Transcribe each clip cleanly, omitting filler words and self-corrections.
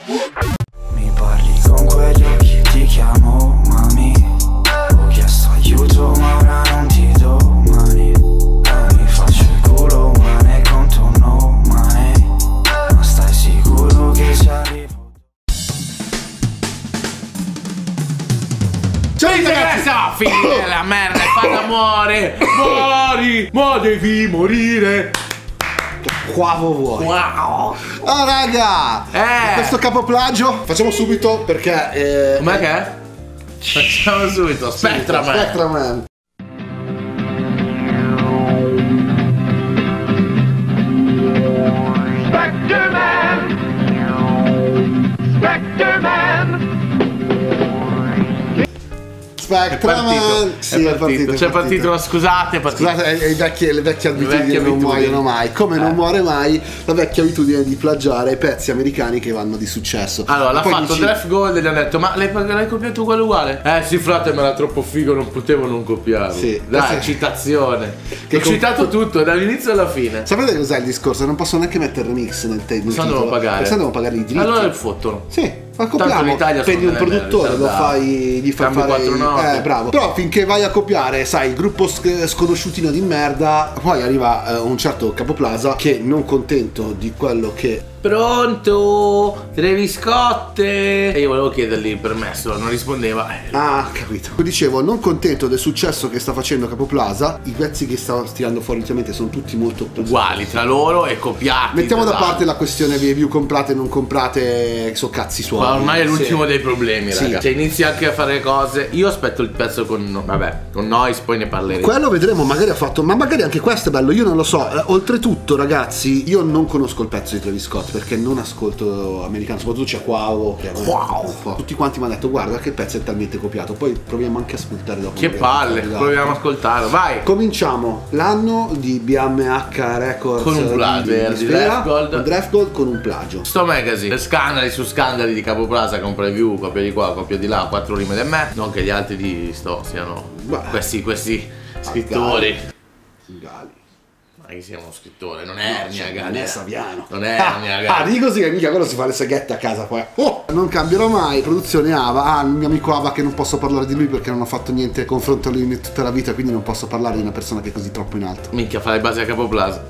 Mi parli con quegli occhi, ti chiamo mami. Ho chiesto aiuto ma ora non ti do mani. Mi faccio il culo ma ne conto no mani. Ma stai sicuro che ci arrivo? Ciao ragazzi, a finire la merda, fai l'amore. Muori, ma devi morire. Quavo vuoi? Wow. Oh raga, questo capoplagio facciamo subito perché Com'è che è? Facciamo subito, Spectraman. Spectraman. Spectraman. Sì, è partito. C'è partito, scusate, è partito. Scusate, le vecchie abitudini non muoiono mai. Come non muore mai la vecchia abitudine di plagiare pezzi americani che vanno di successo. Allora, l'ha fatto Draft Gold e gli ha detto: ma l'hai copiato uguale uguale? Sì, frate, ma era troppo figo, non potevo non copiarlo. Sì, dai, citazione. Ho citato tutto, dall'inizio alla fine. Sapete cos'è il discorso? Non posso neanche mettere remix nel titolo. Se no devo pagare. Se no devo pagare i diritti. Allora il fottono. Sì. Ma copiamo, prendi un produttore, lo fai, gli fai fare bravo. Però finché vai a copiare, sai, il gruppo sconosciutino di merda, poi arriva un certo Capoplaza che non contento di quello che... Pronto? Treviscotte? E io volevo chiedergli il permesso, non rispondeva. Ah, capito. Dicevo, non contento del successo che sta facendo Capoplaza, i pezzi che sta tirando fuori ultimamente sono tutti molto uguali tra loro e copiati. Mettiamo da parte la questione view comprate e non comprate, so cazzi suoi. Ma ormai è l'ultimo dei problemi, raga. Cioè inizi anche a fare cose. Io aspetto il pezzo con Noise, poi ne parleremo. Quello vedremo, magari ha fatto, ma magari anche questo è bello, io non lo so. Oltretutto, ragazzi, io non conosco il pezzo di Travis Scott perché non ascolto americano, soprattutto c'è Quavo. Tutti quanti mi hanno detto guarda che il pezzo è talmente copiato, poi proviamo anche a ascoltare dopo. Che palle, proviamo a ascoltarlo, vai. Cominciamo l'anno di BMH Records con un plagio di Draft Gold con un plagio. Sto magazine, scandali su scandali di Capoplaza con preview, copia di qua, copia di là, 4 rime del me. Non che gli altri di siano questi scrittori. Gali. Ma che sia uno scrittore, non è Ernia Gali. Non è Saviano. Non è Ernia Gali. Di così che mica quello si fa le seghette a casa poi. Non cambierò mai. Produzione Ava. Il mio amico Ava che non posso parlare di lui perché non ho fatto niente confronto a lui in tutta la vita, quindi non posso parlare di una persona che è così troppo in alto. Minchia, fa le basi a Capoplaza.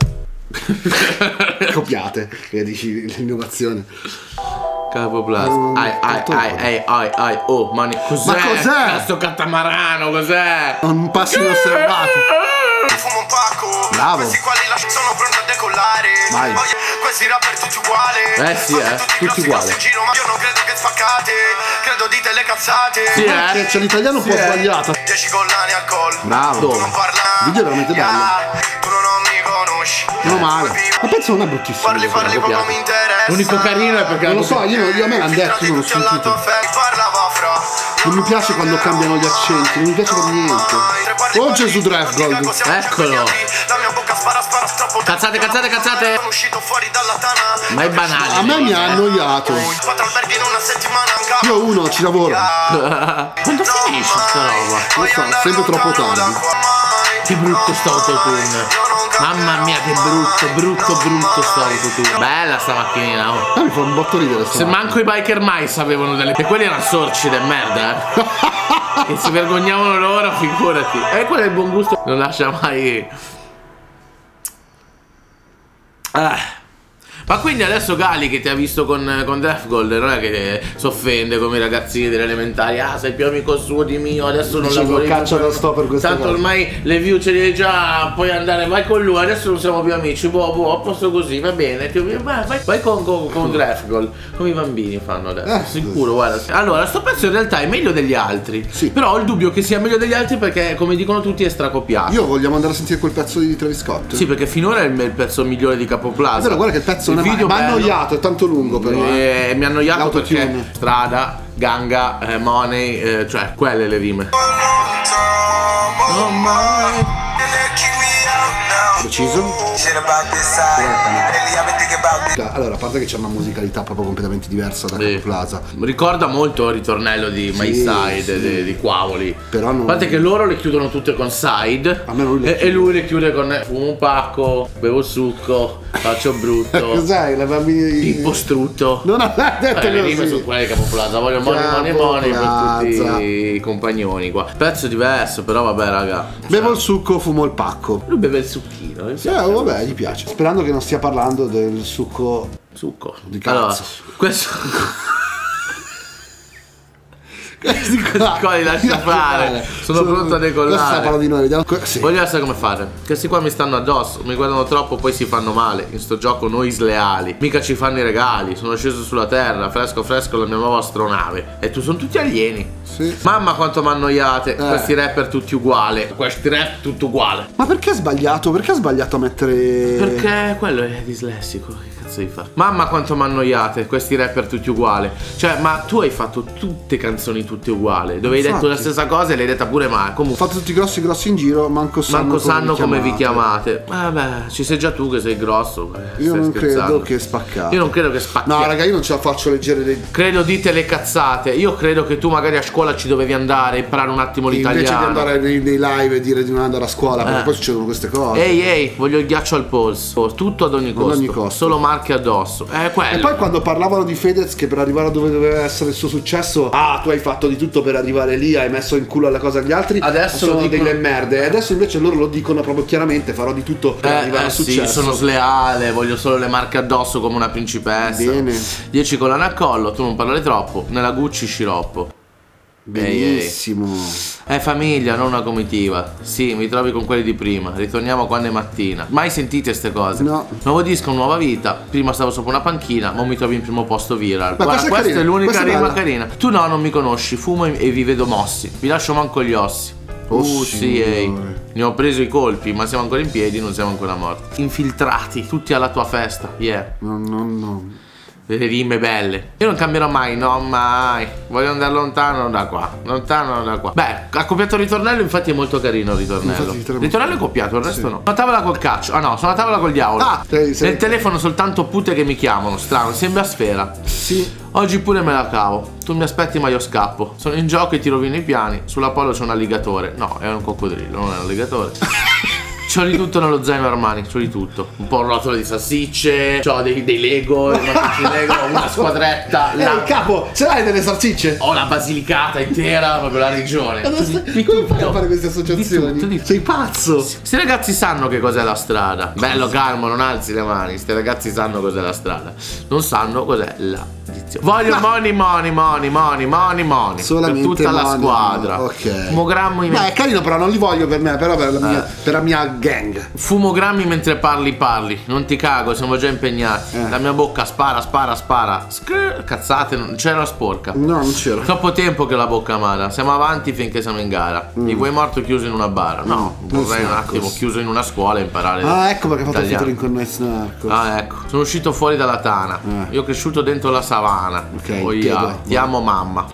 Copiate, che dici l'innovazione. Capoplaza. Oh, mani. Cos'è? Ma cos'è? Questo catamarano, cos'è? Non passi inosservato. Fumo un pacco. Bravo. Questi quali sono pronti a decollare. Vai. Questi rapper tutti uguali. Sì, tutti uguali. Giro, ma io non credo che spaccate. Credo dite le cazzate. Sì, che c'è l'italiano un po' sbagliato. 10 collane al col. Bravo. Tu non parla. Il video è veramente bello. Tu non mi conosci. Non male. Ma penso non è bruttissimo. Parli poco mi interessa. L'unico carino è perché non lo so, io a me l'hanno detto, io non l'ho sentito. Non mi piace quando cambiano gli accenti, non mi piace per niente. Oh Gesù Draft Gold. Eccolo. Cazzate. Ma è banale. A me mi ha annoiato. Io uno ci lavoro. Quando finisce sta roba? Non so, sempre troppo tardi. Che brutto sto autotune. Mamma mia, che brutto sto autotune. Bella sta macchinina, oh. Mi fa un botto ridere sta. Se manco i biker mai sapevano delle. E quelli erano sorci del merda, che si vergognavano loro, figurati. E quello è il buon gusto. Non lascia mai. Ma quindi adesso Gali che ti ha visto con Draft Gold non è che si offende come i ragazzini delle elementari. Sei più amico suo di mio, adesso non lavori più. Caccia da sto per questo. Tanto ormai le view ce le hai già, puoi andare, vai con lui, adesso non siamo più amici. A posto così, va bene. Vai con Draft Gold, come i bambini fanno adesso. Sicuro, guarda. Allora, sto pezzo in realtà è meglio degli altri. Sì. Però ho il dubbio che sia meglio degli altri perché, come dicono tutti, è stracopiato. Io vogliamo andare a sentire quel pezzo di Travis Scott. Sì, perché finora è il pezzo migliore di Capoplaza. Però guarda che il pezzo mi ha annoiato, è tanto lungo però. Mi ha annoiato perché strada, ganga, money, cioè quelle le rime. Preciso. Shit about this side. Lately I've been thinking about this. Allora, a parte che c'è una musicalità proprio completamente diversa da Capo Plaza. Ricorda molto il ritornello di My Side, di Quavoli. Però non... A parte che loro le chiudono tutte con Side. A me lui le e lui le chiude con fumo un pacco, bevo il succo, faccio brutto. Cos'hai? La bambina... Pippo strutto. Non ha detto le rime così. su quelle di Capo Plaza. Voglio money per tutti i compagnoni qua. Pezzo diverso, però vabbè raga. Bevo il succo, fumo il pacco. Lui beve il succhino. Vabbè, gli piace. Sperando che non stia parlando del succo di cazzo. Allora, questo qua li lascia fare. Sono pronto a decollare. Parla di noi, vediamo. Sì. Voglio essere come fare. Questi qua mi stanno addosso, mi guardano troppo, poi si fanno male. In sto gioco noi sleali. Mica ci fanno i regali. Sono sceso sulla terra, fresco la mia nuova astronave. E tu sono tutti alieni. Sì. Mamma quanto mi annoiate. Questi rapper tutti uguali. Questi rap tutto uguale. Ma perché ha sbagliato? Perché ha sbagliato a mettere... Perché quello è dislessico. Di fare. Mamma quanto mi annoiate, questi rapper tutti uguali. Cioè, ma tu hai fatto tutte canzoni tutte uguali, dove hai detto la stessa cosa e l'hai detta pure male. Comunque, fate tutti grossi in giro, manco sanno come vi chiamate. Vabbè, ci sei già tu che sei grosso. Io non credo che spaccate. Io non credo che spacchi. No, raga, io non ce la faccio leggere dei... Credo dite le cazzate. Io credo che tu magari a scuola ci dovevi andare, imparare un attimo l'italiano. Invece di andare nei live e dire di non andare a scuola, perché poi succedono queste cose. Ehi, voglio il ghiaccio al polso. Tutto ad ogni costo. Solo marche addosso. E poi quando parlavano di Fedez che per arrivare a dove doveva essere il suo successo, tu hai fatto di tutto per arrivare lì, hai messo in culo alle cose agli altri, adesso sono delle merde. E adesso invece loro lo dicono proprio chiaramente, farò di tutto per arrivare al successo. Sì, sono sleale, voglio solo le marche addosso come una principessa. Bene. 10 collane a collo, tu non parlare troppo, nella Gucci sciroppo. Benissimo. È famiglia, non una comitiva. Sì, mi trovi con quelli di prima. Ritorniamo quando è mattina. Mai sentite ste cose? No. Nuovo disco, nuova vita. Prima stavo sopra una panchina, ma mi trovi in primo posto viral. Ma guarda, questa è l'unica rima bella. Carina. Tu no, non mi conosci, fumo e vi vedo mossi. Vi lascio manco gli ossi. Sì, ehi. Ne ho preso i colpi, ma siamo ancora in piedi, non siamo ancora morti. Infiltrati, tutti alla tua festa. Yeah. No. Delle rime belle. Io non cambierò mai, no mai. Voglio andare lontano da qua. Lontano da qua. Beh, ha copiato il ritornello, infatti è molto carino il ritornello. Il ritornello è copiato, il resto no. Sono a tavola col caccio. Ah no, sono a tavola col diavolo. Nel telefono soltanto pute che mi chiamano. Strano, sembra Sfera. Sì. Oggi pure me la cavo. Tu mi aspetti ma io scappo. Sono in gioco e ti rovino i piani. Sulla polo c'è un alligatore. No, è un coccodrillo, non è un alligatore. C'ho di tutto nello zaino Armani, c'ho di tutto. Un po' un rotolo di salsicce, c'ho dei Lego, una squadretta. Il capo, ce l'hai delle salsicce? Ho la Basilicata intera, proprio la regione. Come fai a fare queste associazioni? Sei pazzo! Questi ragazzi sanno che cos'è la strada. Bello, calmo, non alzi le mani. Questi ragazzi sanno cos'è la strada. Non sanno cos'è la dizione. Voglio money. Solamente per tutta la squadra. Ok. Fumogrammi. Beh, è carino, però non li voglio per me, però per la mia gang. Fumogrammi mentre parli. Non ti cago, siamo già impegnati. La mia bocca spara. Cazzate, non c'era la sporca. No, non c'era. Troppo tempo che la bocca amara. Siamo avanti finché siamo in gara. Mi vuoi morto chiuso in una bara? No, vorrei un attimo chiuso in una scuola e imparare. Ecco perché ha fatto il featuring con noi Snarcos. Ecco. Sono uscito fuori dalla tana. Io ho cresciuto dentro la savana. Ok. Ti amo mamma.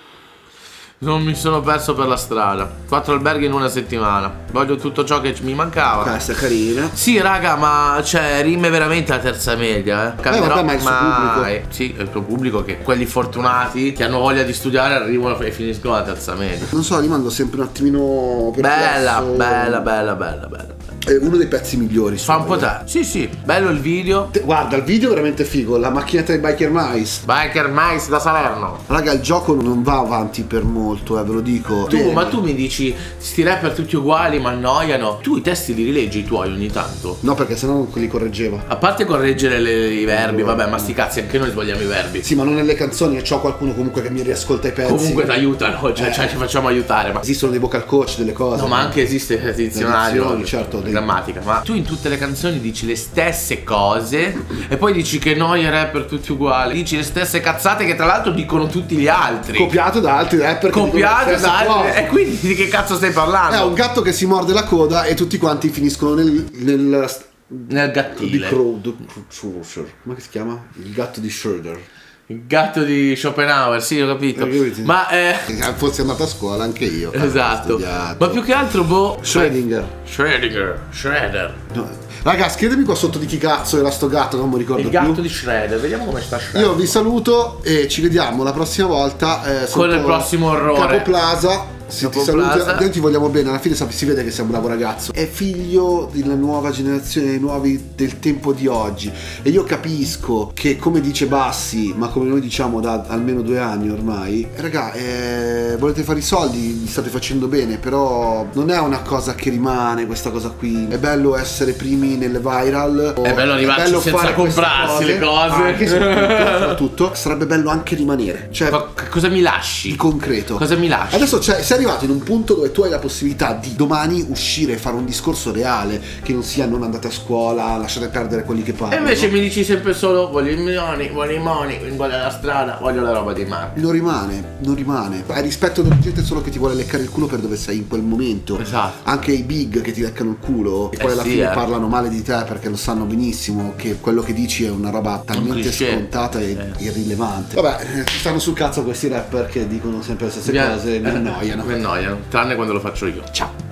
Non mi sono perso per la strada. 4 alberghi in una settimana. Voglio tutto ciò che mi mancava. Questa è carina. Sì, raga, ma cioè rime veramente la terza media, Vabbè, ma il suo pubblico. Sì, è il tuo pubblico, che quelli fortunati che hanno voglia di studiare arrivano e finiscono la terza media. Non so, rimango sempre un attimino perplesso. Bella. È uno dei pezzi migliori. Fa un po' te. Sì, bello il video. Guarda, il video è veramente figo. La macchinetta di Biker Mice da Salerno. Raga, il gioco non va avanti per molto, ve lo dico. Ma tu mi dici sti rapper tutti uguali, ma annoiano. Tu i testi li rileggi i tuoi ogni tanto? No, perché sennò non li correggevo. A parte correggere i verbi, vabbè, ma sti cazzi, anche noi sbagliamo i verbi. Sì, ma non nelle canzoni, c'ho qualcuno comunque che mi riascolta i pezzi. Comunque ti aiutano, cioè ci facciamo aiutare. Ma esistono dei vocal coach, delle cose. No, ma anche esiste il dizionario, certo, grammatica. Ma tu in tutte le canzoni dici le stesse cose e poi dici che noi i rapper tutti uguali. Dici le stesse cazzate che tra l'altro dicono tutti gli altri. Copiato da altri rapper. Copiato da altri. E quindi di che cazzo stai parlando? È un gatto che si morde la coda e tutti quanti finiscono nel gattile. Come si chiama? Il gatto di Schroeder. Il gatto di Schopenhauer, sì, ho capito. Ma fossi andato a scuola anche io. esatto. Ma più che altro, boh. Shredder. No. Raga, scrivetemi qua sotto di chi cazzo era sto gatto, non mi ricordo più. Il gatto di Shredder, vediamo come sta Shredder. Io vi saluto e ci vediamo la prossima volta con il prossimo orrore. Capo Plaza. Ti saluto, noi ti vogliamo bene, alla fine si vede che sei un bravo ragazzo. È figlio della nuova generazione, dei nuovi del tempo di oggi. E io capisco che, come dice Bassi, ma come noi diciamo da almeno 2 anni ormai, raga, volete fare i soldi, li state facendo bene, però non è una cosa che rimane questa cosa qui. È bello essere primi nelle viral, è bello arrivarci senza comprarsi le cose, soprattutto sarebbe bello anche rimanere. Cioè, cosa mi lasci? Di concreto. Cosa mi lasci? Adesso sei arrivato in un punto dove tu hai la possibilità di domani uscire e fare un discorso reale, che non sia non andate a scuola, lasciate perdere quelli che parlano. E invece mi dici sempre solo voglio i milioni, voglio i money, voglio la strada, voglio la roba dei Marco. Non rimane. Hai rispetto della gente solo che ti vuole leccare il culo per dove sei in quel momento. Esatto. Anche i big che ti leccano il culo e poi alla fine parlano male di te perché lo sanno benissimo che quello che dici è una roba talmente scontata e irrilevante. Vabbè, ci stanno sul cazzo questi rapper che dicono sempre le stesse cose e mi annoiano. Mi annoiano, tranne quando lo faccio io. Ciao.